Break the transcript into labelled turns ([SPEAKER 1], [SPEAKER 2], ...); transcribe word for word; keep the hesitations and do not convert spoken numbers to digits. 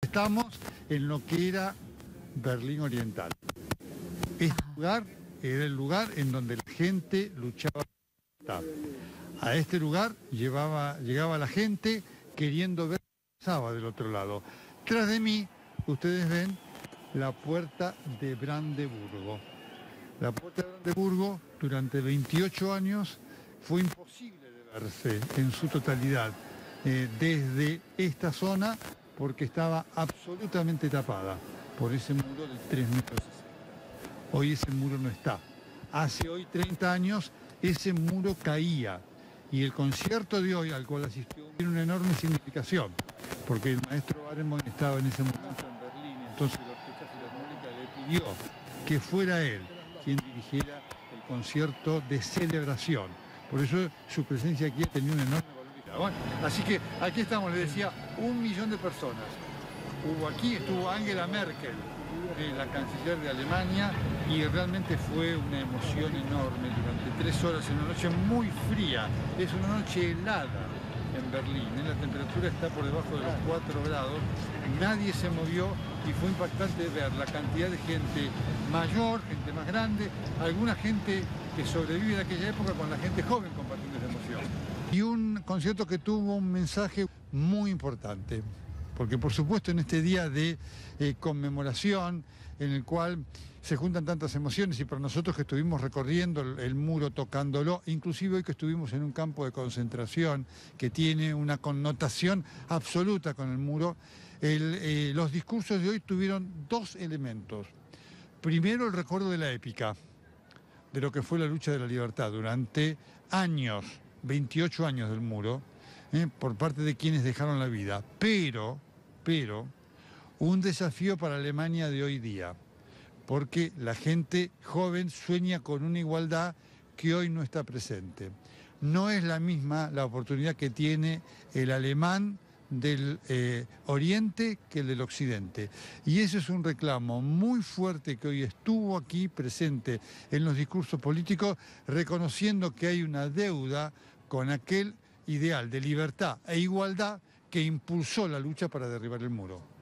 [SPEAKER 1] Estamos en lo que era Berlín Oriental. Este lugar era el lugar en donde la gente luchaba. A este lugar llevaba, llegaba la gente queriendo ver qué pasaba del otro lado. Tras de mí, ustedes ven la puerta de Brandeburgo. La puerta de Brandeburgo, durante veintiocho años, fue imposible de verse en su totalidad eh, desde esta zona, porque estaba absolutamente tapada por ese muro de tres metros sesenta. Hoy ese muro no está. Hace hoy treinta años ese muro caía, y el concierto de hoy al cual asistió tiene una enorme significación, porque el maestro Barenboim estaba en ese momento en Berlín, entonces la Orquesta Filarmónica le pidió que fuera él quien dirigiera el concierto de celebración. Por eso su presencia aquí ha tenido una enorme valoridad. Bueno, así que aquí estamos, les decía, un millón de personas. Hubo aquí, estuvo Angela Merkel, eh, la canciller de Alemania, y realmente fue una emoción enorme durante tres horas en una noche muy fría. Es una noche helada en Berlín, ¿eh? La temperatura está por debajo de los cuatro grados, nadie se movió y fue impactante ver la cantidad de gente mayor, gente más grande, alguna gente que sobrevive de aquella época con la gente joven compartiendo esa emoción. Y un concierto que tuvo un mensaje muy importante, porque por supuesto en este día de eh, conmemoración, en el cual se juntan tantas emociones, y para nosotros que estuvimos recorriendo el, el muro, tocándolo, inclusive hoy que estuvimos en un campo de concentración que tiene una connotación absoluta con el muro, el, eh, los discursos de hoy tuvieron dos elementos. Primero, el recuerdo de la épica, de lo que fue la lucha de la libertad durante años, veintiocho años del muro, eh, por parte de quienes dejaron la vida, pero, pero, un desafío para Alemania de hoy día, porque la gente joven sueña con una igualdad que hoy no está presente. No es la misma la oportunidad que tiene el alemán del eh, oriente que el del occidente. Y ese es un reclamo muy fuerte que hoy estuvo aquí presente en los discursos políticos, reconociendo que hay una deuda con aquel ideal de libertad e igualdad que impulsó la lucha para derribar el muro.